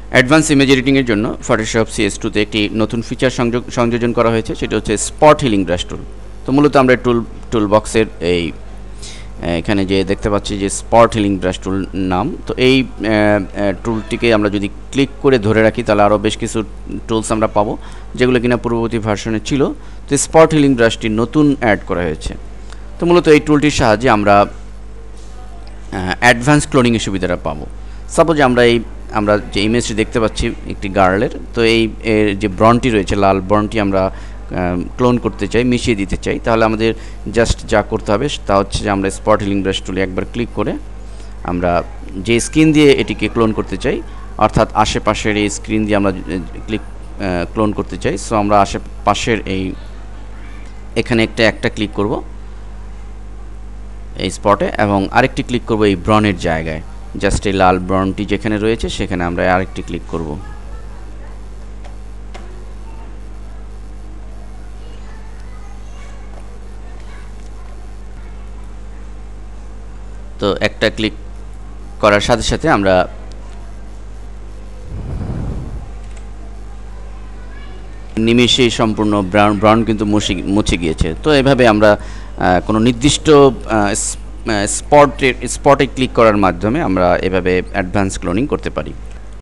Advance image এডিটিংয়ের জন্য Photoshop CS2 তে একটি নতুন ফিচার সংযোজন করা হয়েছে, সেটা হচ্ছে স্পট হিলিং ব্রাশ টুল। তো মূলত আমরা টুল বক্সের এখানে যে দেখতে পাচ্ছি যে স্পট হিলিং ব্রাশ টুল নাম, তো এই টুলটিকে আমরা যদি ক্লিক করে ধরে রাখি তাহলে আরও বেশ কিছু টুলস আমরা পাবো যেগুলো কিনা পূর্ববর্তী ভার্সনে ছিল। তো স্পট হিলিং ব্রাশটি নতুন অ্যাড করা হয়েছে। তো মূলত এই টুলটির সাহায্যে আমরা অ্যাডভান্স ক্লোনিংয়ের সুবিধাটা পাবো। সাপোজ আমরা যে ইমেজটি দেখতে পাচ্ছি একটি গার্লের, তো এর যে ব্রনটি রয়েছে, লাল ব্রনটি আমরা ক্লোন করতে চাই, মিশিয়ে দিতে চাই, তাহলে আমাদের জাস্ট যা করতে হবে তা হচ্ছে যে আমরা স্পট হিলিং ব্রাশ টুলে একবার ক্লিক করে আমরা যে স্ক্রিন দিয়ে এটিকে ক্লোন করতে চাই, অর্থাৎ আশেপাশের এই স্ক্রিন দিয়ে আমরা ক্লোন করতে চাই, সো আমরা আশেপাশের এখানে একটা ক্লিক করব এই স্পটে, এবং আরেকটি ক্লিক করব এই ব্রনের জায়গায়। জাস্ট এই লাল ব্রনটি যেখানে রয়েছে সেখানে আমরা আরেকটি ক্লিক করব। তো একটা ক্লিক করার সাথে সাথে আমরা নিমেষেই সম্পূর্ণ ব্রন কিন্তু মুছে গিয়েছে। তো এভাবে আমরা কোনো নির্দিষ্ট স্পটে ক্লিক করার মাধ্যমে আমরা এভাবে অ্যাডভান্স ক্লোনিং করতে পারি।